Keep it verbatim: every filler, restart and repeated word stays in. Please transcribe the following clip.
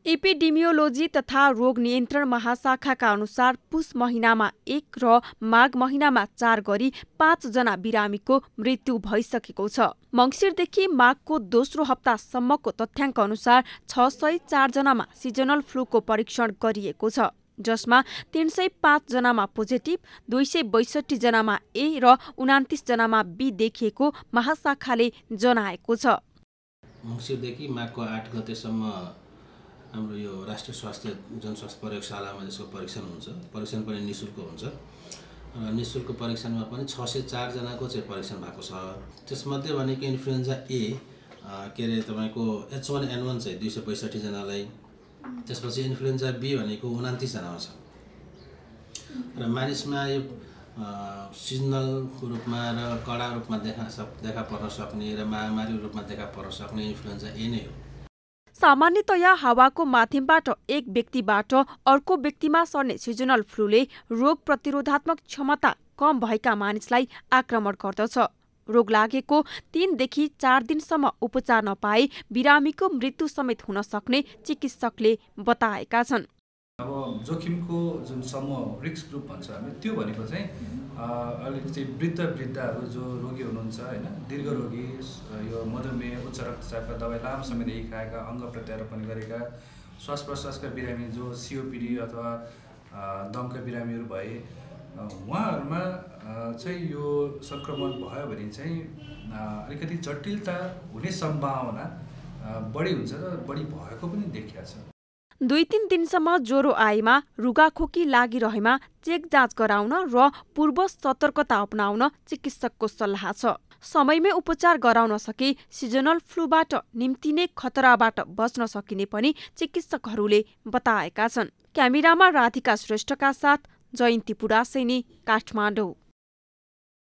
Epidemiology तथा रोग नियन्त्रण महाशाखाका अनुसार पुस महिनामा एक र माघ महिनामा चार गरी पाँच जना बिरामीको मृत्यु भइसकेको छ। मङ्सिरदेखि माघको दोस्रो हप्तासम्मको तथ्याङ्क अनुसार छ सय चार जनामा सिजनल फ्लूको परीक्षण गरिएको छ, जसमा तीन सय पाँच जनामा पोजिटिभ, दुई सय बैसठी जनामा ए र उनातिस जनामा बी देखिएको महाशाखाले जनाएको छ। मङ्सिरदेखि माघको आठ गतेसम्म हाम्रो यो राष्ट्रिय स्वास्थ्य जनस्वास्थ्य प्रयोगशालामा यसको परीक्षण हुन्छ। परीक्षण पनि निःशुल्क हुन्छ र निःशुल्क परीक्षणमा पनि छ सय चार जनाको चाहिँ परीक्षण भएको छ। त्यसमध्ये भनेको इन्फ्लुएन्जा ए के अरे तपाईँको एच वान एन वान चाहिँ दुई सय बैसठी जनालाई, त्यसपछि इन्फ्लुएन्जा बी भनेको उनातिस जनामा छ र मानिसमा यो सिजनल रूपमा र कडा रूपमा देखा सक देखा पर्न सक्ने र महामारी रूपमा देखा पर्न सक्ने इन्फ्लुएन्जा ए नै हो। सामान्यतया हावाको माध्यमबाट एक व्यक्तिबाट अर्को व्यक्तिमा सर्ने सिजनल फ्लूले रोग प्रतिरोधात्मक क्षमता कम भएका मानिसलाई आक्रमण गर्दछ। रोग लागेको तीनदेखि चार दिनसम्म उपचार नपाए बिरामीको मृत्यु समेत हुन सक्ने चिकित्सकले बताएका छन्। अब जोखिमको जुन समूह रिस्क ग्रुप भन्छ हामी, त्यो भनेको चाहिँ अलिकति वृद्ध वृद्धहरू जो रोगी हुनुहुन्छ होइन, दीर्घ रोगी, यो मधुमेह, उच्च रक्तचापका दबाई लामो समयदेखि खाएका, अङ्ग प्रत्यारोपण गरेका, श्वास प्रश्वासका बिरामी जो सिओपिडी अथवा दमका बिरामीहरू भए, उहाँहरूमा चाहिँ यो सङ्क्रमण भयो भने चाहिँ अलिकति जटिलता हुने सम्भावना बढी हुन्छ र बढी भएको पनि देखिएको छ। दुई तीन दिनसम्म ज्वरो आएमा, रुगाखोकी लागिरहेमा चेक जाँच गराउन र पूर्व सतर्कता अपनाउन चिकित्सकको सल्लाह छ। समयमै उपचार गराउन सके सिजनल फ्लूबाट निम्तिने खतराबाट बच्न सकिने पनि चिकित्सकहरूले बताएका छन्। क्यामेरामा राधिका श्रेष्ठका साथ जयन्ती पुरासेनी, काठमाडौँ।